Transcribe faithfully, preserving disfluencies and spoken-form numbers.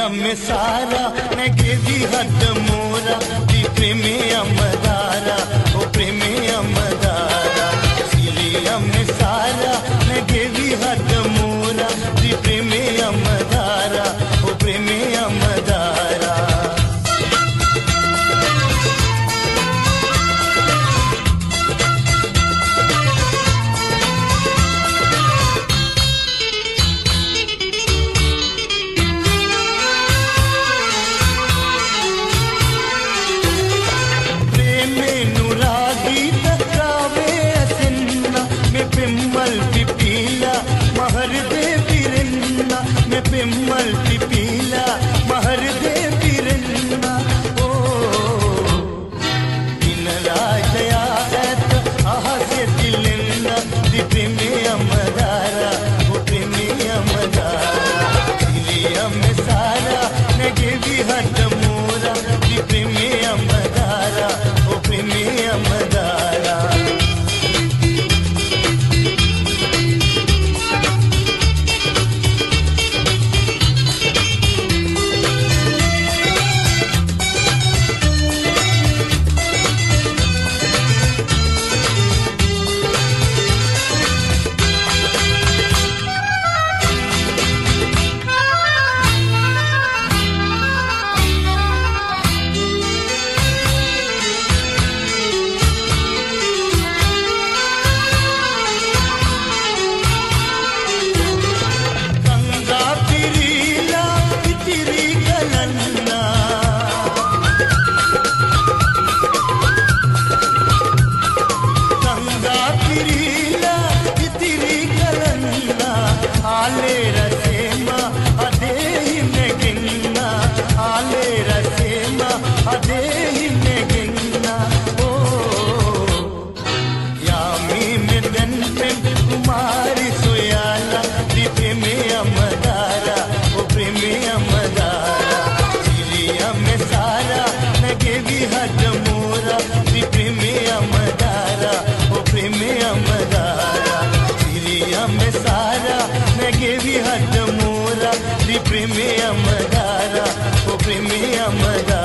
में सारा नगे भी हद मोरा दी प्रेमे अमदारा ओ प्रेमे अमदारा सिलिया में सारा नगे भी हद मोरा दी प्रेमे अमदारा ओ प्रेमे अमदारा पिम्मल पिपीला महर दे पिरन्ना ओ दिन राजया ऐत आहा से दिलन्ना दी प्रेमे अमदारा ओ प्रेमे अमदारा दिलिया में सारा नगे भी हद मोरा दी प्रेमे अमदारा ओ प्रेमे अमदारा आले रसेमा अदेहि में गिन्ना आले रसेमा अदेहि में गिन्ना ओ यामी में दन पे कुमारी सोयाला दी प्रेमे अमदारा ओ प्रेमे अमदारा सिलिया में सारा नगे भी हद मोरा दी प्रेमे अमदारा ओ प्रेमे अमदारा सिलिया में सारा नगे भी हद मोरा दी प्रेमे अमदारा ओ प्रेमे अमदारा